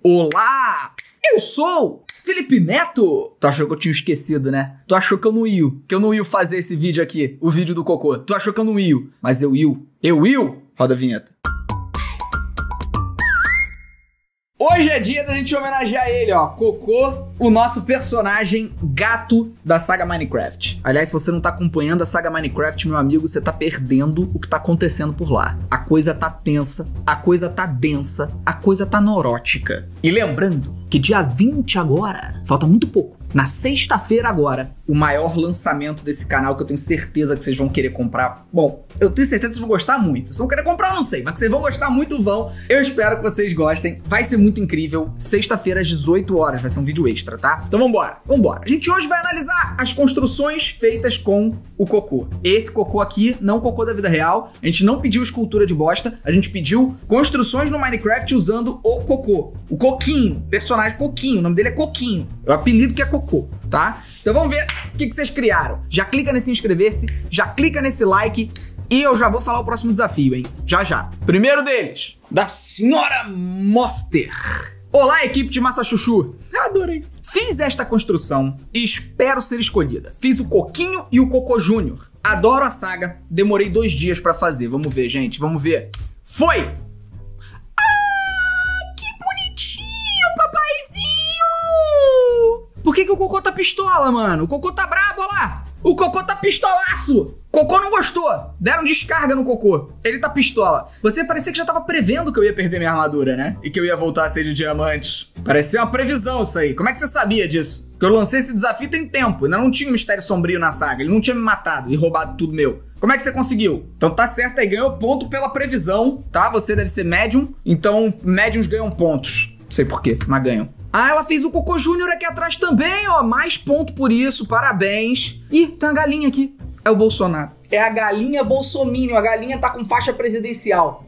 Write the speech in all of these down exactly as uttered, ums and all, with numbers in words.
Olá, eu sou Felipe Neto. Tu achou que eu tinha esquecido, né? Tu achou que eu não ia, que eu não ia fazer esse vídeo aqui, o vídeo do cocô. Tu achou que eu não ia, mas eu ia. Eu ia. Roda a vinheta. Hoje é dia da gente homenagear ele, ó, Cocô, o nosso personagem gato da saga Minecraft. Aliás, se você não tá acompanhando a saga Minecraft, meu amigo, você tá perdendo o que tá acontecendo por lá. A coisa tá tensa, a coisa tá densa, a coisa tá neurótica. E lembrando que dia vinte agora, falta muito pouco, na sexta-feira agora, o maior lançamento desse canal que eu tenho certeza que vocês vão querer comprar. Bom, eu tenho certeza que vocês vão gostar muito. Se vão querer comprar, eu não sei, mas que vocês vão gostar muito, vão. Eu espero que vocês gostem. Vai ser muito incrível. Sexta-feira às dezoito horas, vai ser um vídeo extra, tá? Então vambora, vambora. A gente hoje vai analisar as construções feitas com o cocô. Esse cocô aqui, não o cocô da vida real. A gente não pediu escultura de bosta, a gente pediu construções no Minecraft usando o cocô. O Coquinho, personagem Coquinho, o nome dele é Coquinho. O apelido que é Cocô, tá? Então vamos ver o que, que vocês criaram. Já clica nesse inscrever-se, já clica nesse like e eu já vou falar o próximo desafio, hein? Já já. Primeiro deles, da senhora Monster. Olá, equipe de Massa Chuchu. Eu adorei. Fiz esta construção e espero ser escolhida. Fiz o Coquinho e o Cocô Júnior. Adoro a saga. Demorei dois dias pra fazer. Vamos ver, gente. Vamos ver. Foi! Ah, que bonitinho, papaizinho! Por que que o Cocô tá pistola, mano? O Cocô tá brabo, olha lá! O Cocô tá pistolaço! Cocô não gostou. Deram descarga no Cocô. Ele tá pistola. Você parecia que já tava prevendo que eu ia perder minha armadura, né? E que eu ia voltar a ser de diamante. Parecia uma previsão isso aí. Como é que você sabia disso? Que eu lancei esse desafio tem tempo. Ainda não tinha um mistério sombrio na saga. Ele não tinha me matado e roubado tudo meu. Como é que você conseguiu? Então tá certo aí. Ganhou ponto pela previsão, tá? Você deve ser médium. Então médiums ganham pontos. Não sei por quê, mas ganham. Ah, ela fez o Cocô Júnior aqui atrás também, ó. Mais ponto por isso, parabéns. Ih, tem uma galinha aqui. É o Bolsonaro. É a galinha bolsominion. A galinha tá com faixa presidencial.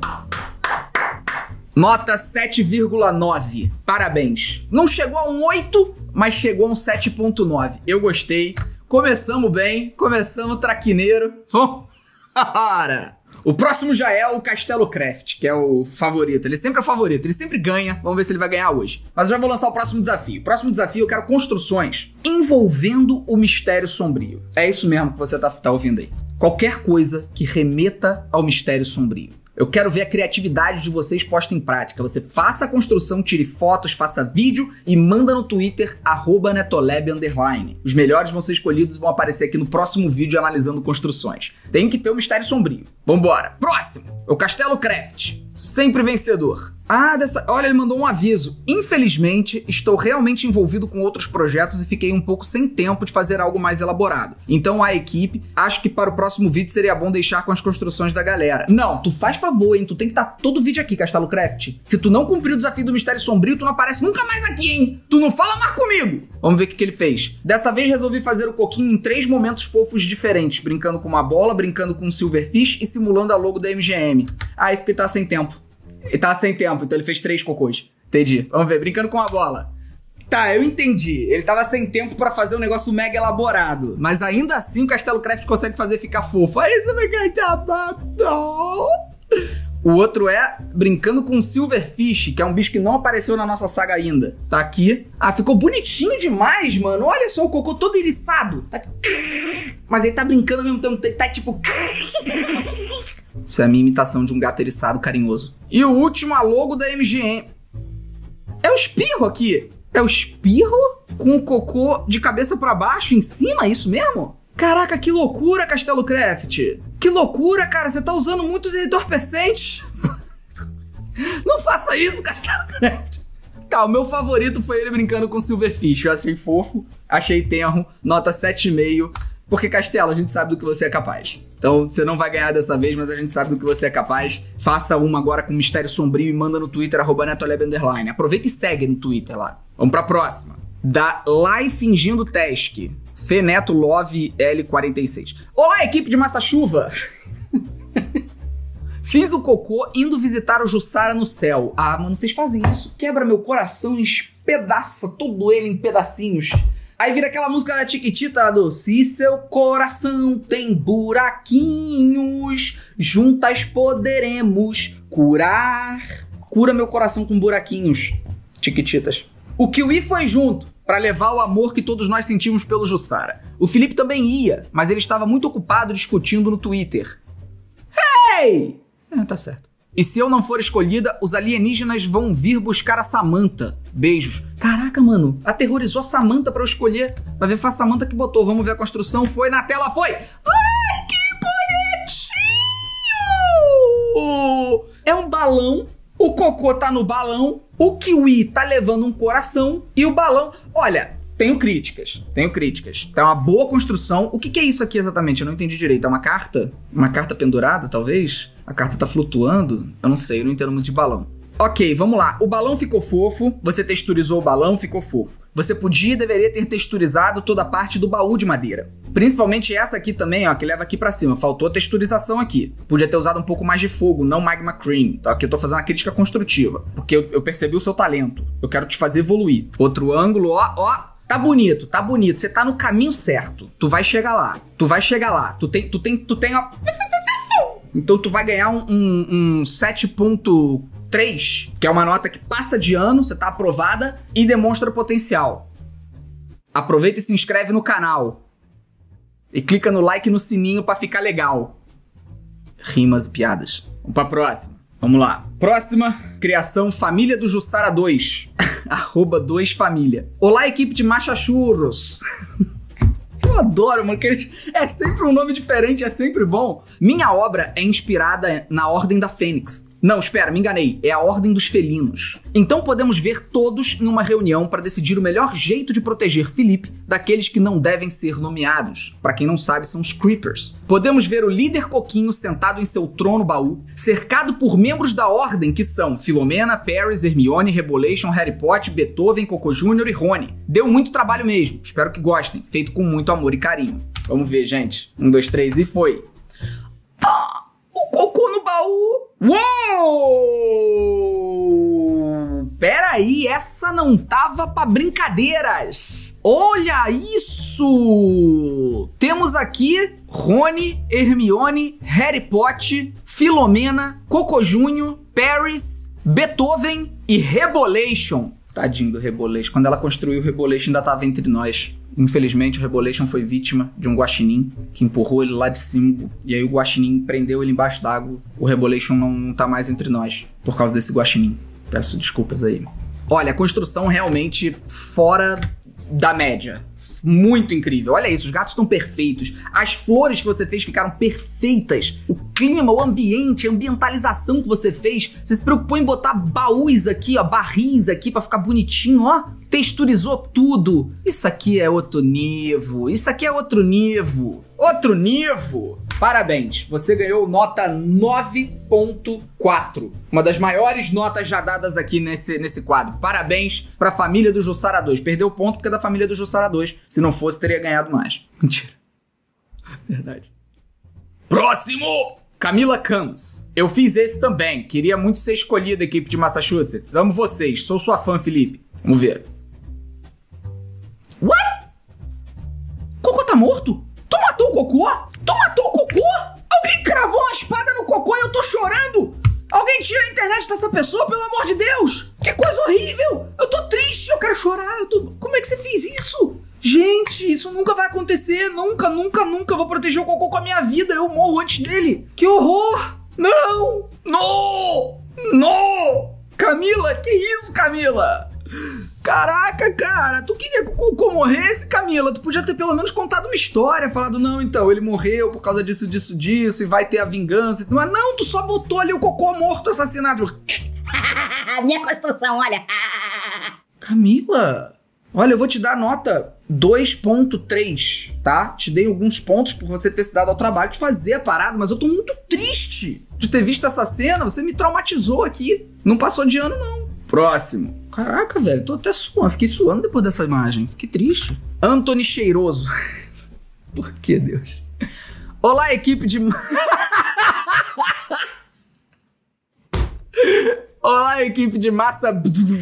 Nota sete vírgula nove. Parabéns. Não chegou a um oito, mas chegou a um sete ponto nove. Eu gostei. Começamos bem. Começamos traquineiro. Vamos. O próximo já é o Castelo Craft, que é o favorito. Ele sempre é o favorito, ele sempre ganha. Vamos ver se ele vai ganhar hoje. Mas eu já vou lançar o próximo desafio. O próximo desafio eu quero construções envolvendo o mistério sombrio. É isso mesmo que você tá, tá ouvindo aí. Qualquer coisa que remeta ao mistério sombrio. Eu quero ver a criatividade de vocês posta em prática. Você faça a construção, tire fotos, faça vídeo e manda no Twitter, arroba netolab underline. Os melhores vão ser escolhidos e vão aparecer aqui no próximo vídeo analisando construções. Tem que ter o mistério sombrio. Vambora. Próximo. O Castelo Craft. Sempre vencedor. Ah, dessa... olha, ele mandou um aviso. Infelizmente, estou realmente envolvido com outros projetos e fiquei um pouco sem tempo de fazer algo mais elaborado. Então, a equipe, acho que para o próximo vídeo seria bom deixar com as construções da galera. Não, tu faz favor, hein? Tu tem que estar todo vídeo aqui, Castelo Craft. Se tu não cumprir o desafio do Mistério Sombrio, tu não aparece nunca mais aqui, hein? Tu não fala mais comigo! Vamos ver o que, que ele fez. Dessa vez, resolvi fazer o Coquinho em três momentos fofos diferentes. Brincando com uma bola, brincando com um Silverfish e simulando a logo da M G M. Ah, isso porque tá sem tempo. Ele tá sem tempo, então ele fez três cocôs. Entendi. Vamos ver, brincando com a bola. Tá, eu entendi. Ele tava sem tempo pra fazer um negócio mega elaborado. Mas ainda assim o Castelo Craft consegue fazer ficar fofo. Aí você vai ganhar. O outro é brincando com Silverfish, que é um bicho que não apareceu na nossa saga ainda. Tá aqui. Ah, ficou bonitinho demais, mano. Olha só o cocô todo eriçado. Tá... Mas ele tá brincando ao mesmo tempo. Ele tá tipo... Isso é a minha imitação de um gato eriçado carinhoso. E o último, a logo da M G M. É o espirro aqui. É o espirro com o cocô de cabeça pra baixo em cima, é isso mesmo? Caraca, que loucura, Castelo Craft. Que loucura, cara. Você tá usando muitos entorpecentes. Não faça isso, Castelo Craft. Tá, o meu favorito foi ele brincando com Silverfish. Eu achei fofo, achei tenro, nota sete vírgula cinco. Porque, Castelo, a gente sabe do que você é capaz. Então, você não vai ganhar dessa vez, mas a gente sabe do que você é capaz. Faça uma agora com Mistério Sombrio e manda no Twitter, arroba netolab underline. Aproveita e segue no Twitter lá. Vamos pra próxima. Da Lai Fingindo Task. Feneto Love L quarenta e seis. Olá, equipe de Massa Chuva! Fiz o cocô indo visitar o Jussara no céu. Ah, mano, vocês fazem isso? Quebra meu coração e espedaça todo ele em pedacinhos. Aí vira aquela música da Chiquitita do Se seu coração tem buraquinhos, juntas poderemos curar. Cura meu coração com buraquinhos. Chiquititas. O Kiwi foi junto para levar o amor que todos nós sentimos pelo Jussara. O Felipe também ia, mas ele estava muito ocupado discutindo no Twitter. Hey! É, tá certo. E se eu não for escolhida, os alienígenas vão vir buscar a Samantha. Beijos. Caraca, mano, aterrorizou a Samantha pra eu escolher. Vai ver, foi a Samantha que botou. Vamos ver a construção. Foi na tela, foi. Ai, que bonitinho! É um balão. O Cocô tá no balão. O Kiwi tá levando um coração. E o balão... Olha, tenho críticas. Tenho críticas. Tá uma boa construção. O que que é isso aqui exatamente? Eu não entendi direito. É uma carta? Uma carta pendurada, talvez? A carta tá flutuando? Eu não sei, eu não entendo muito de balão. Ok, vamos lá. O balão ficou fofo, você texturizou o balão, ficou fofo. Você podia e deveria ter texturizado toda a parte do baú de madeira. Principalmente essa aqui também, ó, que leva aqui pra cima. Faltou a texturização aqui. Podia ter usado um pouco mais de fogo, não magma cream. Tá? Aqui eu tô fazendo uma crítica construtiva, porque eu, eu percebi o seu talento. Eu quero te fazer evoluir. Outro ângulo, ó, ó. Tá bonito, tá bonito. Você tá no caminho certo. Tu vai chegar lá. Tu vai chegar lá. Tu tem, tu tem, tu tem, ó... Então tu vai ganhar um, um, um sete ponto três, que é uma nota que passa de ano, você tá aprovada e demonstra potencial. Aproveita e se inscreve no canal. E clica no like e no sininho pra ficar legal. Rimas e piadas. Vamos pra próxima. Vamos lá. Próxima criação, Família do Jussara dois. Arroba dois família. Olá, equipe de Machachurros. Eu adoro, mano, que é sempre um nome diferente, é sempre bom. Minha obra é inspirada na Ordem da Fênix. Não, espera, me enganei. É a Ordem dos Felinos. Então podemos ver todos em uma reunião para decidir o melhor jeito de proteger Felipe daqueles que não devem ser nomeados. Para quem não sabe, são os Creepers. Podemos ver o líder Coquinho sentado em seu trono baú, cercado por membros da Ordem que são Filomena, Paris, Hermione, Rebolation, Harry Potter, Beethoven, Coco Júnior e Rony. Deu muito trabalho mesmo. Espero que gostem. Feito com muito amor e carinho. Vamos ver, gente. Um, dois, três e foi. Ah, o Cocô no baú. Uou! Peraí, essa não tava pra brincadeiras. Olha isso! Temos aqui Rony, Hermione, Harry Potter, Filomena, Coco Júnior, Paris, Beethoven e Rebolation. Tadinho do Rebolation. Quando ela construiu o Rebolation ainda tava entre nós. Infelizmente o Rebolation foi vítima de um guaxinim que empurrou ele lá de cima. E aí o guaxinim prendeu ele embaixo d'água. O Rebolation não tá mais entre nós por causa desse guaxinim. Peço desculpas aí. Olha, a construção realmente fora da média. Muito incrível. Olha isso, os gatos estão perfeitos. As flores que você fez ficaram perfeitas. O clima, o ambiente, a ambientalização que você fez. Você se preocupou em botar baús aqui, ó, barris aqui pra ficar bonitinho, ó. Texturizou tudo. Isso aqui é outro nível. Isso aqui é outro nível. Outro nível. Parabéns, você ganhou nota nove ponto quatro. Uma das maiores notas já dadas aqui nesse, nesse quadro. Parabéns pra família do Jussara dois. Perdeu ponto porque é da família do Jussara dois. Se não fosse, teria ganhado mais. Mentira. Verdade. Próximo! Camila Campos. Eu fiz esse também. Queria muito ser escolhida, equipe de Massachusetts. Amo vocês. Sou sua fã, Felipe. Vamos ver. What? Cocô tá morto? Tu matou o Cocô? Tu matou o Cocô? Alguém cravou uma espada no Cocô e eu tô chorando? Alguém tira a internet dessa pessoa, pelo amor de Deus! Que coisa horrível! Eu tô triste, eu quero chorar. Eu tô... Como é que você fez isso? Gente, isso nunca vai acontecer. Nunca, nunca, nunca. Eu vou proteger o Cocô com a minha vida. Eu morro antes dele. Que horror! Não! Não! Não! Camila, que isso, Camila? Caraca, cara, tu queria que o Cocô morresse, Camila? Tu podia ter pelo menos contado uma história, falado, não, então, ele morreu por causa disso, disso, disso, e vai ter a vingança. Mas não, tu só botou ali o Cocô morto, assassinado. Minha construção, olha. Camila, olha, eu vou te dar nota dois ponto três, tá? Te dei alguns pontos por você ter se dado ao trabalho de fazer a parada, mas eu tô muito triste de ter visto essa cena. Você me traumatizou aqui. Não passou de ano, não. Próximo. Caraca, velho, tô até suando. Fiquei suando depois dessa imagem. Fiquei triste. Anthony Cheiroso. Por que, Deus? Olá, equipe de... Olá, equipe de massa...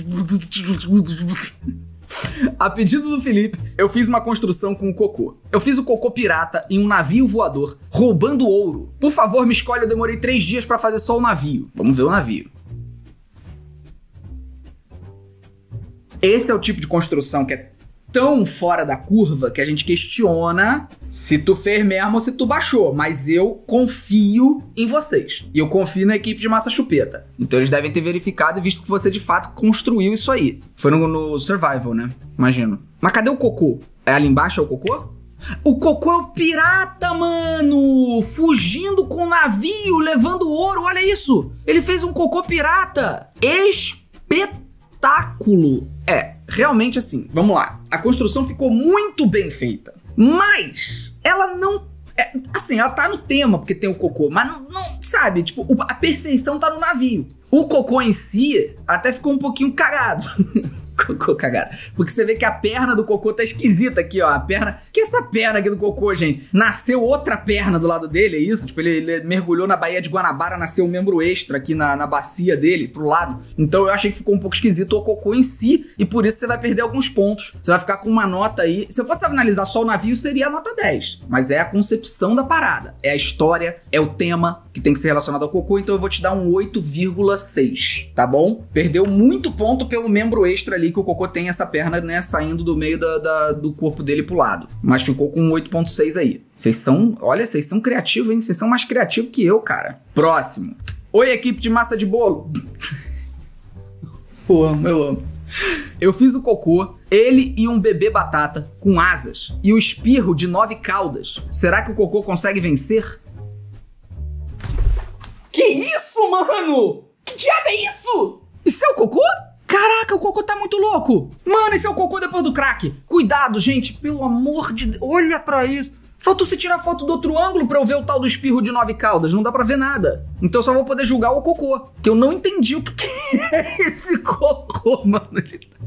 A pedido do Felipe, eu fiz uma construção com o Cocô. Eu fiz o Cocô pirata em um navio voador, roubando ouro. Por favor, me escolhe, eu demorei três dias pra fazer só o navio. Vamos ver o navio. Esse é o tipo de construção que é tão fora da curva que a gente questiona se tu fez mesmo ou se tu baixou. Mas eu confio em vocês. E eu confio na equipe de Massa Chupeta. Então eles devem ter verificado e visto que você de fato construiu isso aí. Foi no, no Survival, né? Imagino. Mas cadê o cocô? É ali embaixo é o cocô? O cocô é o pirata, mano! Fugindo com o navio, levando ouro, olha isso! Ele fez um cocô pirata! Espetáculo! É, realmente assim, vamos lá. A construção ficou muito bem feita, mas ela não... É, assim, ela tá no tema, porque tem o cocô, mas não, não sabe, tipo, a perfeição tá no navio. O cocô em si até ficou um pouquinho cagado. Cocô cagado. Porque você vê que a perna do cocô tá esquisita aqui, ó. A perna... Que essa perna aqui do cocô, gente? Nasceu outra perna do lado dele, é isso? Tipo, ele, ele mergulhou na Baía de Guanabara, nasceu um membro extra aqui na, na bacia dele, pro lado. Então eu achei que ficou um pouco esquisito o cocô em si, e por isso você vai perder alguns pontos. Você vai ficar com uma nota aí... Se eu fosse analisar só o navio, seria a nota dez. Mas é a concepção da parada. É a história, é o tema que tem que ser relacionado ao cocô, então eu vou te dar um oito vírgula seis, tá bom? Perdeu muito ponto pelo membro extra ali, que o cocô tem essa perna, né, saindo do meio da, da, do corpo dele pro lado. Mas ficou com um oito ponto seis aí. Vocês são... Olha, vocês são criativos, hein? Vocês são mais criativos que eu, cara. Próximo. Oi, equipe de massa de bolo. Eu amo, eu amo. Eu fiz o cocô, ele e um bebê batata com asas e o espirro de nove caudas. Será que o cocô consegue vencer? Que isso, mano? Que diabo é isso? Isso é o cocô? Caraca, o cocô tá muito louco. Mano, esse é o cocô depois do crack. Cuidado, gente, pelo amor de Deus. Olha pra isso. Faltou você tirar foto do outro ângulo pra eu ver o tal do espirro de nove caudas. Não dá pra ver nada. Então eu só vou poder julgar o cocô. Que eu não entendi o que, que é esse cocô, mano. Ele tá...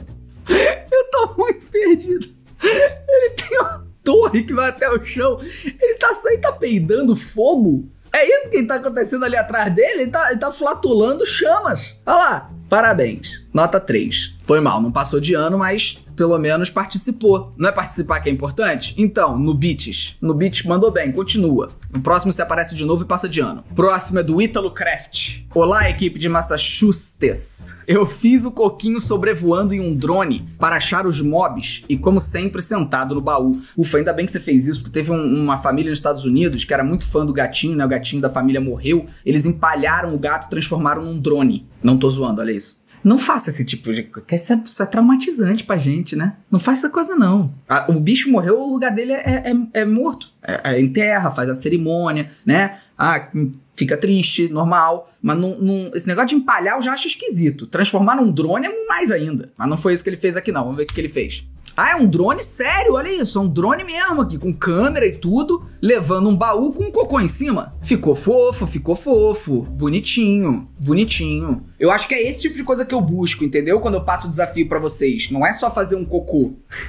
Eu tô muito perdido. Ele tem uma torre que vai até o chão. Ele tá saindo, tá peidando fogo. É isso que tá acontecendo ali atrás dele? Ele tá, ele tá flatulando chamas. Olha lá. Parabéns. Nota três. Foi mal, não passou de ano, mas pelo menos participou. Não é participar que é importante? Então, no Beats. No Beats mandou bem, continua. No próximo você aparece de novo e passa de ano. Próximo é do Ítalo Craft. Olá, equipe de Massachusetts. Eu fiz o coquinho sobrevoando em um drone para achar os mobs e, como sempre, sentado no baú. Ufa, ainda bem que você fez isso, porque teve um, uma família nos Estados Unidos que era muito fã do gatinho, né? O gatinho da família morreu. Eles empalharam o gato e transformaram num drone. Não tô zoando, olha isso. Não faça esse tipo de coisa, isso é, isso é traumatizante pra gente, né? Não faça essa coisa, não. A, o bicho morreu, o lugar dele é, é, é morto. É, é enterra, faz a cerimônia, né? Ah, fica triste, normal. Mas não, não, esse negócio de empalhar eu já acho esquisito. Transformar num drone é mais ainda. Mas não foi isso que ele fez aqui, não. Vamos ver o que ele fez. Ah, é um drone sério, olha isso, é um drone mesmo aqui, com câmera e tudo, levando um baú com um cocô em cima. Ficou fofo, ficou fofo, bonitinho, bonitinho. Eu acho que é esse tipo de coisa que eu busco, entendeu? Quando eu passo o desafio pra vocês, não é só fazer um cocô.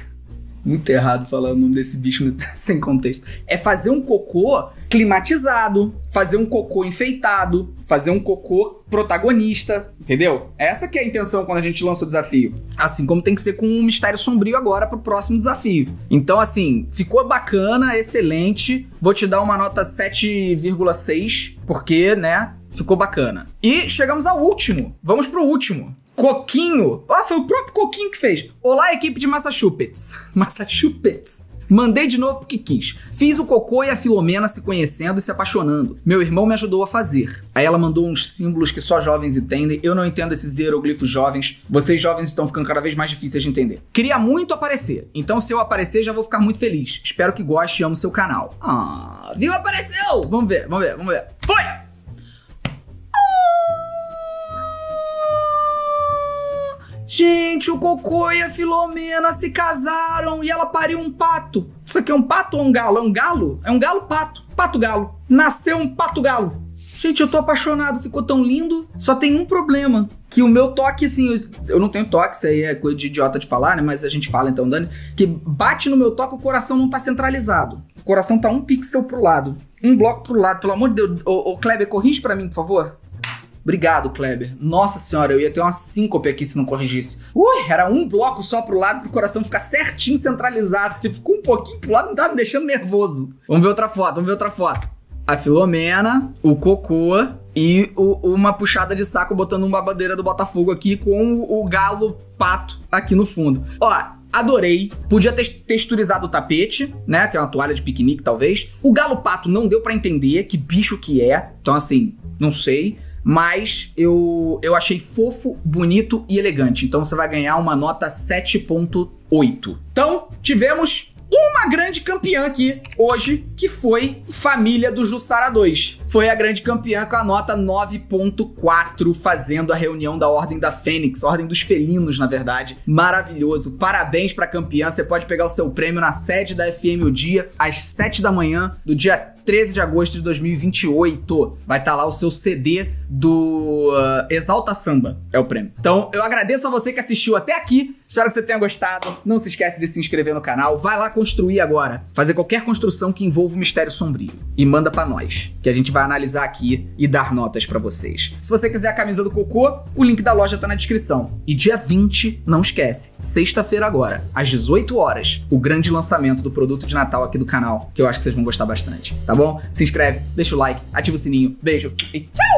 Muito errado falar o nome desse bicho sem contexto. É fazer um cocô climatizado, fazer um cocô enfeitado, fazer um cocô protagonista, entendeu? Essa que é a intenção quando a gente lança o desafio. Assim como tem que ser com um mistério sombrio agora pro próximo desafio. Então, assim, ficou bacana, excelente. Vou te dar uma nota sete vírgula seis, porque, né, ficou bacana. E chegamos ao último. Vamos pro último. Coquinho. Ah, foi o próprio Coquinho que fez. Olá, equipe de Massachusetts. Massachusetts. Mandei de novo porque quis. Fiz o cocô e a Filomena se conhecendo e se apaixonando. Meu irmão me ajudou a fazer. Aí ela mandou uns símbolos que só jovens entendem. Eu não entendo esses hieroglifos jovens. Vocês jovens estão ficando cada vez mais difíceis de entender. Queria muito aparecer. Então se eu aparecer já vou ficar muito feliz. Espero que goste e ame seu canal. Ah, viu? Apareceu! Vamos ver, vamos ver, vamos ver. Foi! Gente, o Cocô e a Filomena se casaram e ela pariu um pato. Isso aqui é um pato ou um galo? É um galo? É um galo-pato. Pato-galo. Nasceu um pato-galo. Gente, eu tô apaixonado. Ficou tão lindo. Só tem um problema. Que o meu toque, assim... Eu não tenho toque, isso aí é coisa de idiota de falar, né? Mas a gente fala então, Dani. Que bate no meu toque, o coração não tá centralizado. O coração tá um pixel pro lado. Um bloco pro lado. Pelo amor de Deus. Ô, ô Kleber, corrige pra mim, por favor. Obrigado, Kleber. Nossa senhora, eu ia ter uma síncope aqui se não corrigisse. Ui, era um bloco só pro lado pro coração ficar certinho centralizado. Ele ficou um pouquinho pro lado, não tava me deixando nervoso. Vamos ver outra foto, vamos ver outra foto. A Filomena, o Cocô e o, uma puxada de saco botando uma babadeira do Botafogo aqui com o, o galo pato aqui no fundo. Ó, adorei. Podia ter texturizado o tapete, né? Que é uma toalha de piquenique, talvez. O galo pato não deu pra entender que bicho que é. Então, assim, não sei. Mas eu, eu achei fofo, bonito e elegante. Então você vai ganhar uma nota sete ponto oito. Então, tivemos uma grande campeã aqui hoje, que foi Família do Jussara dois. Foi a grande campeã com a nota nove ponto quatro, fazendo a reunião da Ordem da Fênix, Ordem dos Felinos, na verdade. Maravilhoso. Parabéns pra campeã. Você pode pegar o seu prêmio na sede da F M O Dia, às sete da manhã do dia treze de agosto de dois mil e vinte e oito. Vai estar lá o seu C D do uh, Exalta Samba, é o prêmio. Então, eu agradeço a você que assistiu até aqui. Espero que você tenha gostado. Não se esquece de se inscrever no canal. Vai lá construir agora. Fazer qualquer construção que envolva o Mistério Sombrio. E manda pra nós, que a gente vai analisar aqui e dar notas pra vocês. Se você quiser a camisa do Cocô, o link da loja tá na descrição. E dia vinte, não esquece, sexta-feira agora, às dezoito horas, o grande lançamento do produto de Natal aqui do canal, que eu acho que vocês vão gostar bastante, tá bom? Se inscreve, deixa o like, ativa o sininho. Beijo e tchau!